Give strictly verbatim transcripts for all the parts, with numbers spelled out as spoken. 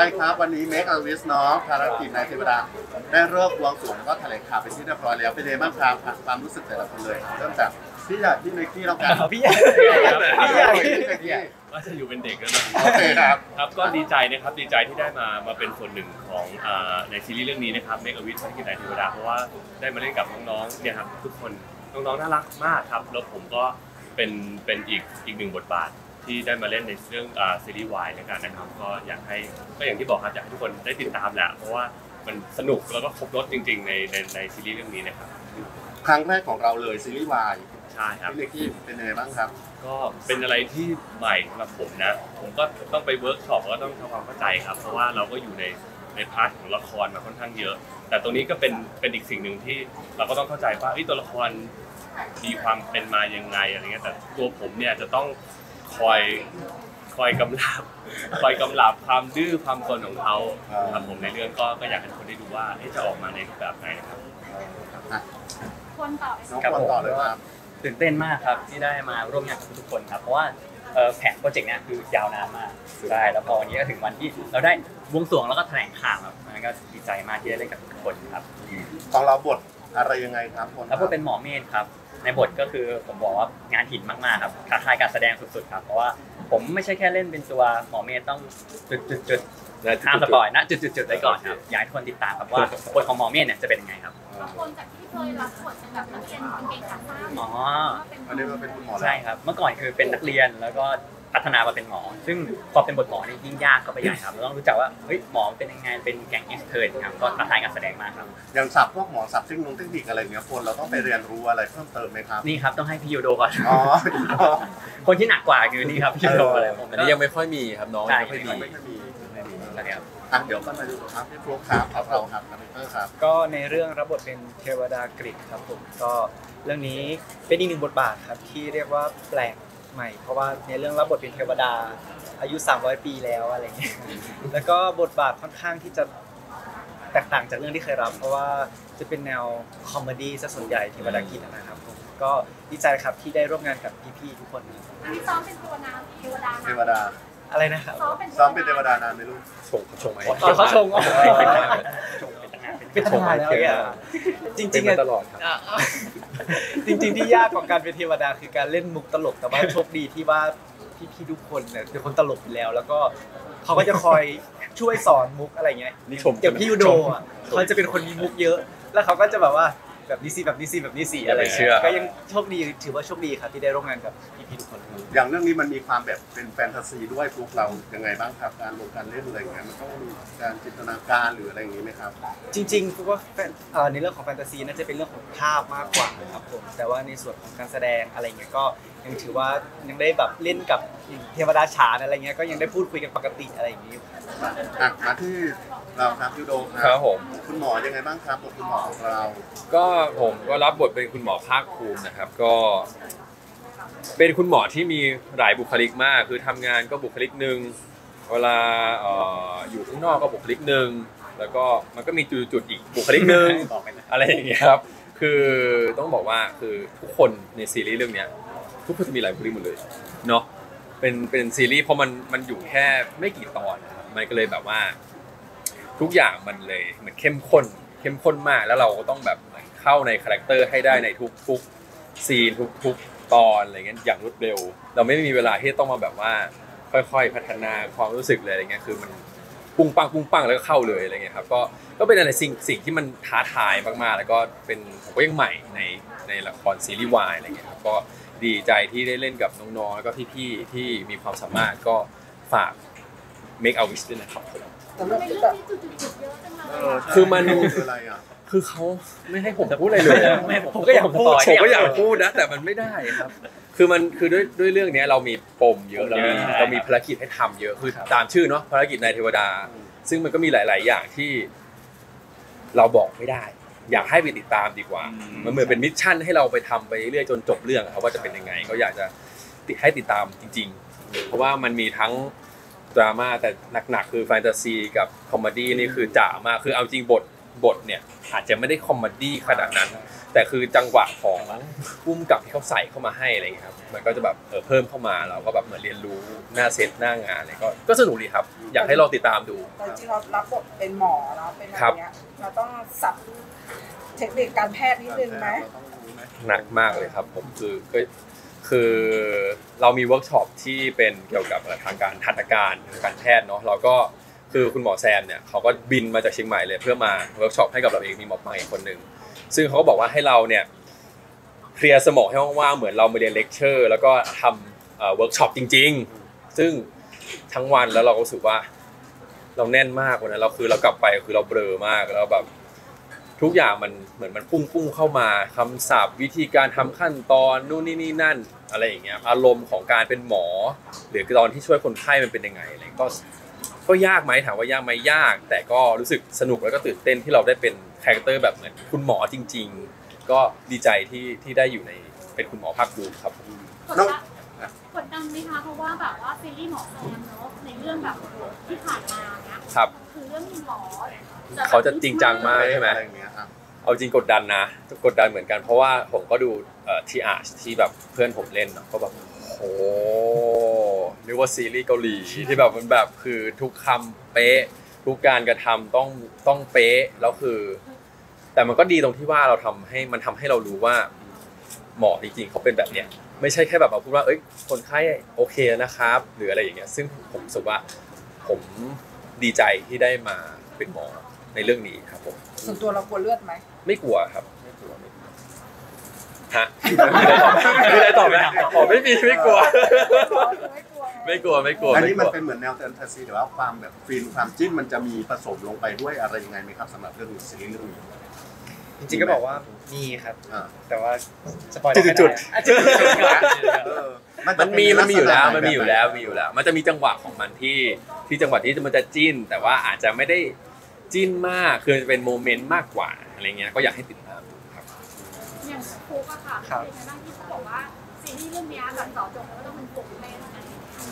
ครับวันนี้ Make a Wish เนาะภารกิจนายเทวดาได้เริ่มบวงสรวงแล้วก็แถลงข่าวเป็นที่เรียบร้อยแล้วเป็นยังไงบ้างครับความรู้สึกแต่ละคนเลยเริ่มจากพี่ใหญ่พี่เมกกี้แล้วกันพี่ใหญ่พี่ใหญ่พี่เมกกี้ก็จะอยู่เป็นเด็กแล้วนะโอเคครับครับก็ดีใจนะครับดีใจที่ได้มามาเป็นส่วนหนึ่งของในซีรีส์เรื่องนี้นะครับ Make a Wish ภารกิจนายเทวดาเพราะว่าได้มาเล่นกับน้องๆเนี่ยครับทุกคนน้องๆน่ารักมากครับแล้วผมก็เป็นเป็นอีกอีกหนึ่งบทบาทที่ได้มาเล่นในเรื่องซีรีส์วายในการนะครับก็อยากให้ก็อย่างที่บอกครับอยากให้ทุกคนได้ติดตามแหละเพราะว่ามันสนุกแล้วก็ครบรสจริงๆในในในซีรีส์เรื่องนี้นะครับครั้งแรกของเราเลยซีรีส์วายใช่ครับพี่เล็กกี้เป็นยังไงบ้างครับก็เป็นอะไรที่ใหม่สำหรับผมนะผมก็ต้องไปเวิร์กช็อปก็ต้องทำความเข้าใจครับเพราะว่าเราก็อยู่ในในพาร์ทของละครมาค่อนข้างเยอะแต่ตรงนี้ก็เป็นเป็นอีกสิ่งหนึ่งที่เราก็ต้องเข้าใจว่าตัวละครมีความเป็นมายังไงอะไรเงี้ยแต่ตัวผมเนี่ยจะต้องคอยคอยกำลับคอยกำลับความดื้อความซนของเขาครับผมในเรื่องก็ก็อยากให้ทุกคนได้ดูว่าจะออกมาในรูปแบบไหนนะครับคนต่อน้องคนต่อเลยครับตื่นเต้นมากครับที่ได้มาร่วมงานกับทุกคนครับเพราะว่าแผนโปรเจกต์เนี้ยคือยาวนานมากใช่แล้วพอวันนี้ก็ถึงวันที่เราได้บวงสรวงแล้วก็แถลงข่าวครับมันก็ดีใจมากที่ได้เล่นกับทุกคนครับของเราบทอะไรยังไงครับแล้วก็เป็นหมอเมธครับในบทก็คือผมบอกว่างานหินมากๆครับท้าทายการแสดงสุดๆครับเพราะว่าผมไม่ใช่แค่เล่นเป็นตัวหมอเมธต้องจุดๆๆห้ามสปอยนะจุดๆๆไว้ก่อนครับอยากให้ทุกคนติดตามครับว่าบทของหมอเมธเนี่ยจะเป็นยังไงครับบางคนจากที่เคยรับบทเป็นแบบนักเรียนเก่งขาสั้นอ๋ออันนี้มาเป็นคุณหมอใช่ครับเมื่อก่อนคือเป็นนักเรียนแล้วก็พัฒนามาเป็นหมอซึ่งพอเป็นบทหมอนี่ยิ่งยากเข้าไปใหญ่ครับเราต้องรู้จักว่าเฮ้ยหมอเป็นยังไงเป็นแก๊งเอ็กซ์เทิร์นครับก็ท้าทายการแสดงมากครับอย่างศัพท์พวกหมอศัพท์เทคโนโลยีเทคนิคอะไรเงี้ยคนเราต้องไปเรียนรู้อะไรเพิ่มเติมไหมครับนี่ครับต้องให้พี่ยูโดก่อนอ๋อคนที่หนักกว่าคือนี่ครับพี่ยูโดอะไรผมอันนี้ยังไม่ค่อยมีครับน้องไม่ค่อยมีไม่ค่อยมีนะครับอ่ะเดี๋ยวก็มาดูครับพี่ฟลุ๊กครับครับเราครับคาแรคเตอร์ครับก็ในเรื่องรับบทเป็นเทวดากฤษครับผมก็เรื่องนี้เป็นอีกหนึ่งบทบาทครับที่เรียกว่าแปลกใหม่เพราะว่าในเรื่องรับบทเป็นเทวดาอายุสามร้อยปีแล้วอะไรเงี้ยแล้วก็บทบาทค่อนข้างที่จะแตกต่างจากเรื่องที่เคยรับเพราะว่าจะเป็นแนวคอมเมดี้ซะส่วนใหญ่เทวดากฤษนะครับผมก็ดีใจครับที่ได้ร่วมงานกับพี่ๆทุกคนอันนี้ซ้อมเป็นตัวน้ำเทวดาเทวดาอะไรนะครับซ้อมเป็นซ้อมเป็นเทวดานานไหมลูกชงชงไหมเขาชงอ๋อเป็นทหารแล้วเนี่ยจริงๆตลอดครับจริงๆที่ยากกว่าการเป็นเทวดาคือการเล่นมุกตลกแต่ว่าโชคดีที่ว่าพี่ๆทุกคนเนี่ยเป็นคนตลกอยู่แล้วแล้วก็เขาก็จะคอยช่วยสอนมุกอะไรเงี้ยอย่างพี่ยูโดอ่ะเขาจะเป็นคนมีมุกเยอะแล้วเขาก็จะแบบว่าแบบนี้สิแบบนี้สิแบบนี้สิอะไรก็ยังโชคดีถือว่าโชคดีครับที่ได้ร่วมงานกับพี่ๆทุกคนอย่างเรื่องนี้มันมีความแบบเป็นแฟนตาซีด้วยพวกเรายังไงบ้างครับการลงการเล่นอะไรอย่างเงี้ยมันต้องมีการจินตนาการหรืออะไรอย่างงี้ไหมครับจริงๆพวกว่าในเรื่องของแฟนตาซีน่าจะเป็นเรื่องของภาพมากกว่าครับผมแต่ว่าในส่วนของการแสดงอะไรเงี้ยก็ยังถือว่ายังได้แบบเล่นกับเทวดาฉานอะไรเงี้ยก็ยังได้พูดคุยกันปกติอะไรอย่างงี้อ่ะมาที่เราครับยูโดครับผมคุณหมอยังไงบ้างครับบทคุณหมอของเราก็ผมก็รับบทเป็นคุณหมอภาคภูมินะครับก็เป็นคุณหมอที่มีหลายบุคลิกมากคือทำงานก็บุคลิกนึงเวลาอยู่ข้างนอกก็บุคลิกนึงแล้วก็มันก็มีจุดๆอีกบุคลิกนึงอะไรอย่างเงี้ยครับคือต้องบอกว่าคือทุกคนในซีรีส์เรื่องนี้ทุกคนจะมีหลายบุคลิกหมดเลยเนาะเป็นเป็นซีรีส์เพราะมันมันอยู่แค่ไม่กี่ตอนมันก็เลยแบบว่าทุกอย่างมันเลยเหมือนเข้มข้นเข้มข้นมากแล้วเราก็ต้องแบบเข้าในคาแรคเตอร์ให้ได้ในทุกๆซีนทุกๆตอนอะไรเงี้ยอย่างรวดเร็วเราไม่มีเวลาที่ต้องมาแบบว่าค่อยๆพัฒนาความรู้สึกเลยอะไรเงี้ยคือมันปุ้งปังปุ้งปังแล้วก็เข้าเลยอะไรเงี้ยครับก็ก็เป็นอะไรสิ่งสิ่งที่มันท้าทายมากๆแล้วก็เป็นผมก็ยังใหม่ในในละครซีรีส์วายอะไรเงี้ยครับก็ดีใจที่ได้เล่นกับน้องๆแล้วก็พี่ๆที่มีความสามารถก็ฝาก Make a Wish ด้วยนะครับคือมันคือเขาไม่ให้ผมพูดอะไรเลยผมก็อยากพูดผมก็อยากพูดนะแต่มันไม่ได้ครับคือมันคือด้วยด้วยเรื่องนี้เรามีปมเยอะเรามีเรามีภารกิจให้ทำเยอะคือตามชื่อเนาะภารกิจนายเทวดาซึ่งมันก็มีหลายๆอย่างที่เราบอกไม่ได้อยากให้ไปติดตามดีกว่ามันเหมือนเป็นมิชชั่นให้เราไปทำไปเรื่อยจนจบเรื่องครับว่าจะเป็นยังไงก็อยากจะให้ติดตามจริงๆเพราะว่ามันมีทั้งดราม่าแต่หนักๆคือแฟนตาซีกับคอมเมดี้นี่คือจ๋ามากคือเอาจริงบทบทเนี่ยอาจจะไม่ได้คอมเมดี้ขนาดนั้นแต่คือจังหวะของพุ่มกับที่เขาใส่เข้ามาให้อะไรอย่างเงี้ยครับมันก็จะแบบเออเพิ่มเข้ามาเราก็แบบเหมือนเรียนรู้หน้าเซตหน้างานอะไรก็ก็สนุกดีครับอยากให้ลองติดตามดูแต่จริงเรารับบทเป็นหมอเนาะเป็นอะไรเงี้ยเราต้องสับเทคนิคการแพทย์นิดนึงไหมหนักมากเลยครับผมคือก็คือเรามีเวิร์กช็อปที่เป็นเกี่ยวกับทางการทันตการทางการแพทย์เนาะเราก็คือคุณหมอแซมเนี่ยเขาก็บินมาจากเชียงใหม่เลยเพื่อมาเวิร์กช็อปให้กับเราเองมีหมอปลายคนหนึ่งซึ่งเขาก็บอกว่าให้เราเนี่ยเคลียร์สมองให้ว่างๆเหมือนเรามาเรียนเลคเชอร์แล้วก็ทำเวิร์กช็อปจริงๆซึ่งทั้งวันแล้วเราก็รู้สึกว่าเราแน่นมากวันนั้นเราคือเรากลับไปคือเราเบลอมากแล้วแบบทุกอย่างมันเหมือนมันพุ่งพุ่งเข้ามาคำศัพท์วิธีการทำขั้นตอนนู่นนี่นี่นั่นอะไรอย่างเงี้ยอารมณ์ของการเป็นหมอหรือตอนที่ช่วยคนไข้มันเป็นยังไงอะไรก็ก็ยากไหมถามว่ายากไหมยากแต่ก็รู้สึกสนุกแล้วก็ตื่นเต้นที่เราได้เป็นคาแรคเตอร์แบบเหมือนคุณหมอจริงๆก็ดีใจที่ที่ได้อยู่ในเป็นคุณหมอภาคภูมิครับกดดันกดดันไหมคะเพราะว่าแบบว่าซีรีส์หมอแซมเนาะในเรื่องแบบที่ผ่านมาเนี้ยครับคือเรื่องหมอเขาจะจริงจังมากใช่ไหมเอาจริงกดดันนะกดดันเหมือนกันเพราะว่าผมก็ดูทีอาร์ที่แบบเพื่อนผมเล่นเนาะก็แบบโอ้นึกว่าซีรีส์เกาหลีที่แบบมันแบบคือทุกคำเป๊ะทุกการกระทำต้องต้องเป๊ะแล้วคือแต่มันก็ดีตรงที่ว่าเราทำให้มันทำให้เรารู้ว่าหมอจริงๆเขาเป็นแบบเนี้ยไม่ใช่แค่แบบมาพูดว่าเอ้ยคนไข้โอเคนะครับหรืออะไรอย่างเงี้ยซึ่งผมรู้สึกว่าผมดีใจที่ได้มาเป็นหมอในเรื่องนี้ครับผมส่วนตัวเรากลัวเลือดไหมไม่กลัวครับไม่กลัวไม่กลัวฮะไม่ได้ตอบไม่ได้ตอบนะอ๋อไม่มีไม่กลัวไม่กลัวไม่กลัวอันนี้มันเป็นเหมือนแนวแฟนตาซีหรือว่าความแบบฟินความจิ้นมันจะมีผสมลงไปด้วยอะไรยังไงไหมครับสำหรับเรื่องซีรีส์เรื่องนี้จริงๆก็บอกว่ามีครับแต่ว่าสปอยล์จุดๆมันมีมันมีอยู่แล้วมันมีอยู่แล้วมีอยู่แล้วมันจะมีจังหวะของมันที่ที่จังหวะที่มันจะจิ้นแต่ว่าอาจจะไม่ได้จิ้นมากคือจะเป็นโมเมนต์มากกว่าอะไรเงี้ยก็อยากให้ติดตามดูครับอย่างฟุกอะค่ะเป็นไงบ้างที่เขาบอกว่าซีรีส์เรื่องนี้แบบต่อจบแล้วก็ต้องเป็นฟุกแม่เท่านั้น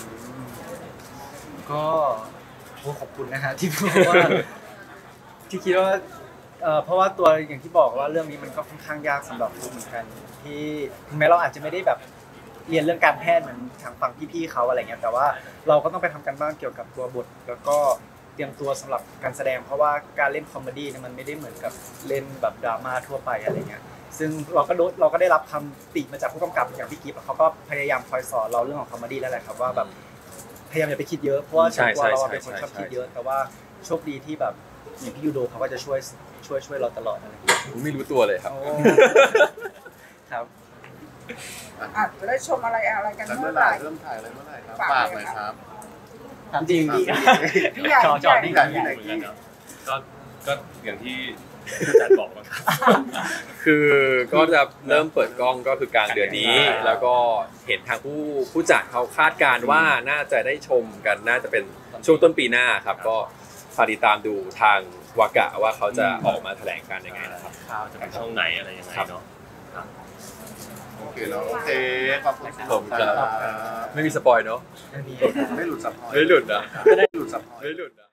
ก็โอ้ขอบคุณนะฮะที่บอกว่าที่คิดว่าเอ่อเพราะว่าตัวอย่างที่บอกว่าเรื่องนี้มันก็ค่อนข้างยากสำหรับฟุกเหมือนกันที่ถึงแม้เราอาจจะไม่ได้แบบเรียนเรื่องการแพทย์เหมือนทางฝั่งพี่ๆเขาอะไรเงี้ยแต่ว่าเราก็ต้องไปทำกันบ้างเกี่ยวกับตัวบทแล้วก็เตรียมตัวสำหรับการแสดงเพราะว่าการเล่นคอมเมดี้เนี่ยมันไม่ได้เหมือนกับเล่นแบบดราม่าทั่วไปอะไรเงี้ยซึ่งเราก็เราก็ได้รับคำติมาจากผู้กำกับอย่างพี่กิฟต์เขาก็พยายามคอยสอนเราเรื่องของคอมเมดี้นั่นแหละครับว่าแบบพยายามอย่าไปคิดเยอะเพราะว่าตัวเราเป็นคนชอบคิดเยอะแต่ว่าโชคดีที่แบบอย่างพี่ยูโดเขาก็จะช่วยช่วยช่วยเราตลอดอะไรอย่างเงี้ยไม่รู้ตัวเลยครับครับอาจจะได้ชมอะไรอะไรกันเมื่อไหร่เริ่มถ่ายอะไรเมื่อไหร่ครับฝากเลยครับถามจริงพี่จอจอนี่กันที่ไหนที่ก็ก็อย่างที่อาจารย์บอกนะครับคือก็จะเริ่มเปิดกล้องก็คือกลางเดือนนี้แล้วก็เห็นทางผู้ผู้จัดเขาคาดการณ์ว่าน่าจะได้ชมกันน่าจะเป็นช่วงต้นปีหน้าครับก็ฝากติดตามดูทางวากะว่าเขาจะออกมาแถลงการยังไงนะครับจะเป็นช่องไหนอะไรยังไงเนาะโอเคแล้วโอเคขอบคุณครับไม่มีสปอยเนาะไม่หลุดสปอยไม่หลุดนะไม่ได้หลุดสปอยไม่หลุดนะ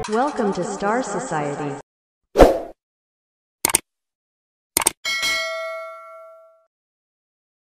Welcome to Star Society.